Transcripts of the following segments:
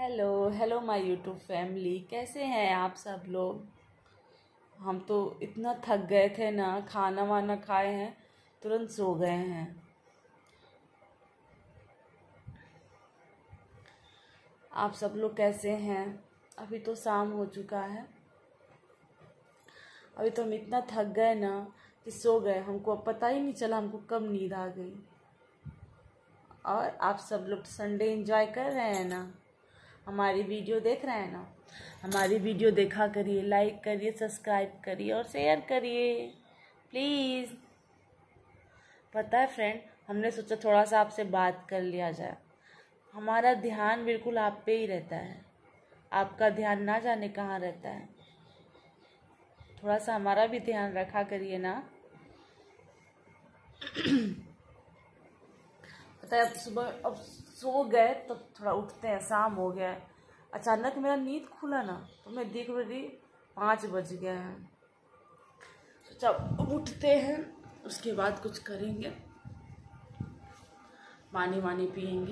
Hello hello my YouTube family, कैसे हैं आप सब लोग। हम तो इतना थक गए थे ना, खाना वाना खाए हैं तुरंत सो गए हैं। आप सब लोग कैसे हैं। अभी तो शाम हो चुका है। अभी तो हम इतना थक गए ना कि सो गए। हमको अब पता ही नहीं चला हमको कब नींद आ गई। और आप सब लोग संडे एंजॉय कर रहे हैं ना, हमारी वीडियो देख रहे हैं ना। हमारी वीडियो देखा करिए, लाइक करिए, सब्सक्राइब करिए और शेयर करिए प्लीज़। पता है फ्रेंड, हमने सोचा थोड़ा सा आपसे बात कर लिया जाए। हमारा ध्यान बिल्कुल आप पे ही रहता है, आपका ध्यान ना जाने कहाँ रहता है। थोड़ा सा हमारा भी ध्यान रखा करिए ना। पता है, अब सुबह अब सो गए तो थोड़ा उठते हैं, शाम हो गया है। अचानक मेरा नींद खुला ना तो मैं देख रही 5 बज गए हैं। सोचा अब उठते हैं, उसके बाद कुछ करेंगे, पानी वानी पियेंगे।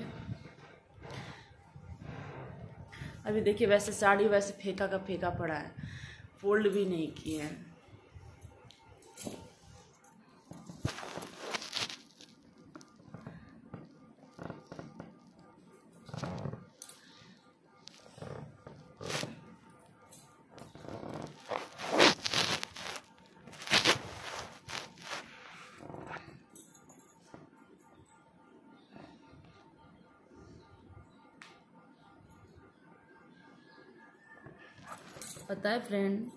अभी देखिए, वैसे साड़ी वैसे फेंका का फेंका पड़ा है, फोल्ड भी नहीं किए हैं। पता है फ्रेंड,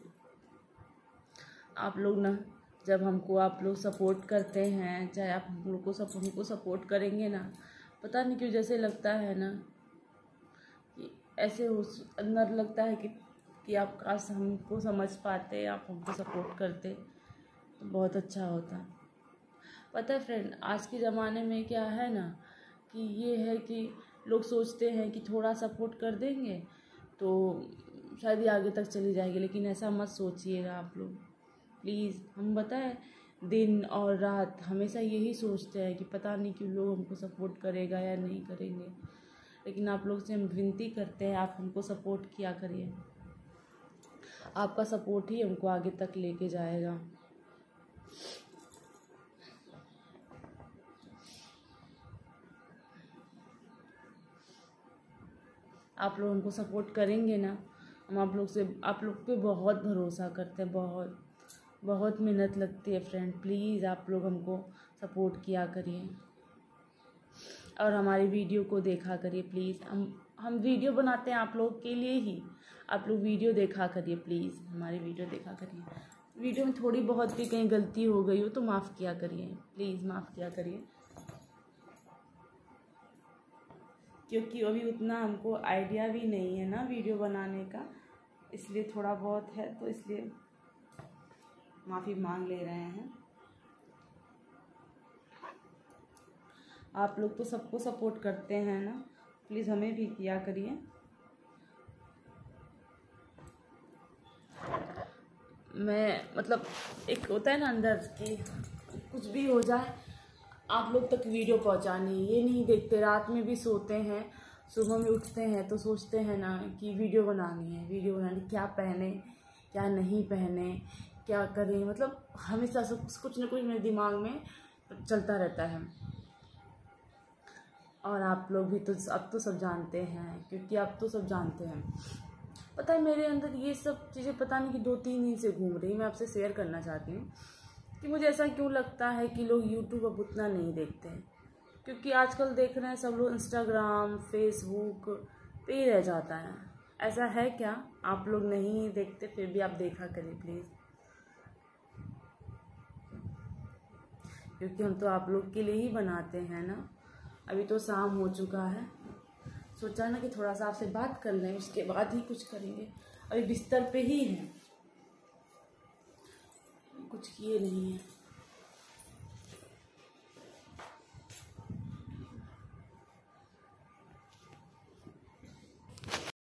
आप लोग ना जब आप लोग सपोर्ट करते हैं, चाहे आप हमको सपोर्ट करेंगे ना, पता नहीं क्यों जैसे लगता है ना कि ऐसे अंदर लगता है कि आप काश हमको समझ पाते, आप हमको सपोर्ट करते तो बहुत अच्छा होता। पता है फ्रेंड, आज के ज़माने में क्या है ना कि ये है कि लोग सोचते हैं कि थोड़ा सपोर्ट कर देंगे तो शायद ये आगे तक चली जाएगी, लेकिन ऐसा मत सोचिएगा आप लोग प्लीज़। हम बताएं, दिन और रात हमेशा यही सोचते हैं कि पता नहीं क्यों लोग हमको सपोर्ट करेगा या नहीं करेंगे, लेकिन आप लोग से हम विनती करते हैं, आप हमको सपोर्ट किया करिए। आपका सपोर्ट ही हमको आगे तक लेके जाएगा। आप लोग हमको सपोर्ट करेंगे ना, हम आप लोग पे बहुत भरोसा करते हैं। बहुत मेहनत लगती है फ्रेंड, प्लीज़ आप लोग हमको सपोर्ट किया करिए और हमारी वीडियो को देखा करिए प्लीज़। हम वीडियो बनाते हैं आप लोग के लिए ही, आप लोग वीडियो देखा करिए प्लीज़, हमारी वीडियो देखा करिए। वीडियो में थोड़ी बहुत भी कहीं गलती हो गई हो तो माफ़ किया करिए प्लीज़, माफ़ किया करिए, क्योंकि अभी उतना हमको आइडिया भी नहीं है ना वीडियो बनाने का, इसलिए थोड़ा बहुत है तो इसलिए माफ़ी मांग ले रहे हैं। आप लोग तो सबको सपोर्ट करते हैं ना, प्लीज़ हमें भी किया करिए। मैं मतलब एक होता है ना अंदर कि कुछ भी हो जाए आप लोग तक वीडियो पहुंचानी, ये नहीं देखते। रात में भी सोते हैं, सुबह में उठते हैं तो सोचते हैं ना कि वीडियो बनानी है, वीडियो बनानी, क्या पहने क्या नहीं पहने, क्या करें, मतलब हमेशा सब कुछ ना कुछ मेरे दिमाग में चलता रहता है। और आप लोग भी तो अब तो सब जानते हैं, क्योंकि आप तो सब जानते हैं। पता है, मेरे अंदर ये सब चीज़ें पता नहीं कि 2-3 दिन से घूम रही, मैं आपसे शेयर करना चाहती हूँ कि मुझे ऐसा क्यों लगता है कि लोग यूट्यूब अब उतना नहीं देखते हैं। क्योंकि आजकल देख रहे हैं सब लोग इंस्टाग्राम फेसबुक पे ही रह जाता है। ऐसा है क्या, आप लोग नहीं देखते फिर भी आप देखा करिए प्लीज़, क्योंकि हम तो आप लोग के लिए ही बनाते हैं ना। अभी तो शाम हो चुका है, सोचा ना कि थोड़ा सा आपसे बात कर लें, उसके बाद ही कुछ करेंगे। अभी बिस्तर पे ही हैं, कुछ किए नहीं हैं।